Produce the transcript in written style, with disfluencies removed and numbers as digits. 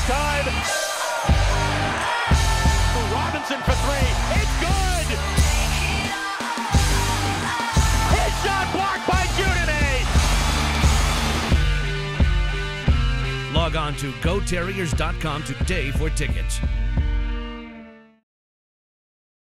time. Robinson for three. It's good. His shot blocked by Judene. Log on to GoTerriers.com today for tickets.